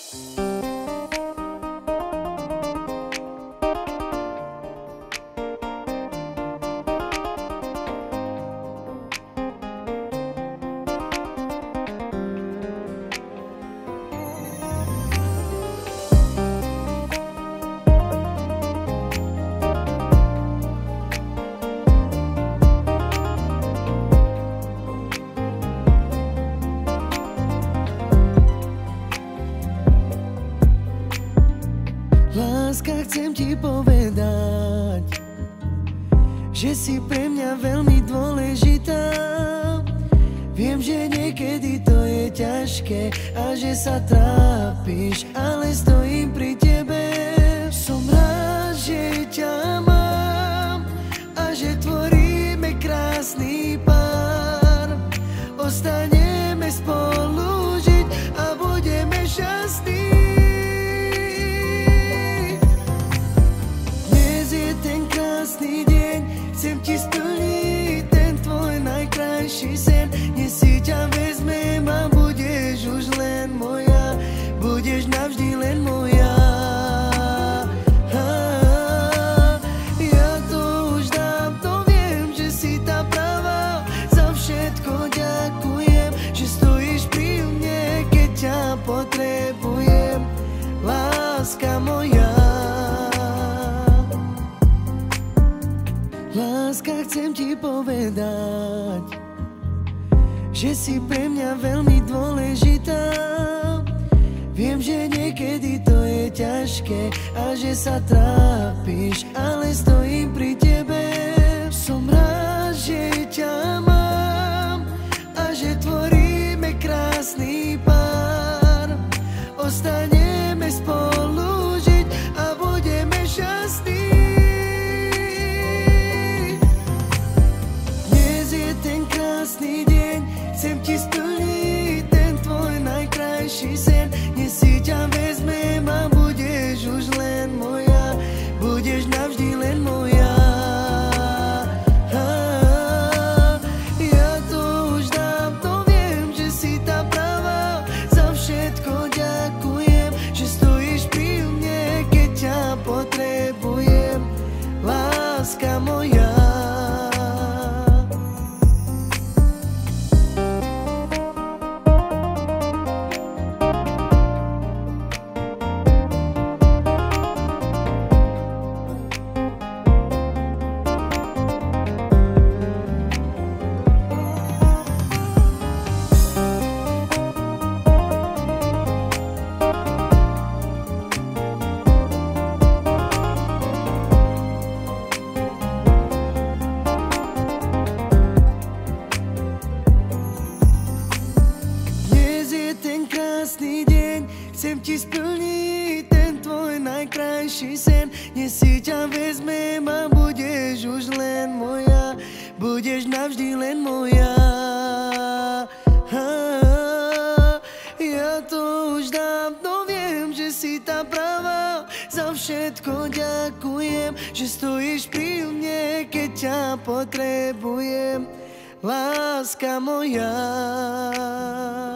Láska, chcem ti povedať, že si pre mňa veľmi dôležitá. Viem, že niekedy to je ťažké a že sa trápiš, ale stojím pri tebe. Som rád, že ťa mám a že tvoríme krásny pár. Ostaneme spolu žiť a budeme šťastní. Chcem ti splniť ten tvoj najkrajší sen. Dnes si ťa vezmem a budeš už len moja. Budeš navždy len moja. Ja to už dávno viem, že si tá pravá. Za všetko ďakujem, že stojíš pri mne, keď ťa potrebujem. Láska moja. Láska, chcem ti povedať, že si pre mňa veľmi dôležitá. Viem, že niekedy to je ťažké a že sa trápiš, ale stojím pri tebe. Som rád, že ťa mám a že tvoríme krásny pár. Ostaneme spolu žiť a budeme šťastní. Chcem ti splniť ten tvoj najkrajší sen. Dnes si ťa vezmem a budeš už len moja. Budeš navždy len moja. Ja to už dávno viem, že si tá pravá. Za všetko ďakujem, že stojíš pri mne, keď ťa potrebujem. Láska moja. Chcem ti splniť ten tvoj najkrajší sen. Dnes si ťa vezmem a budeš už len moja. Budeš navždy len moja. Ja to už dávno viem, že si tá pravá. Za všetko ďakujem, že stojíš pri mne, keď ťa potrebujem. Láska moja.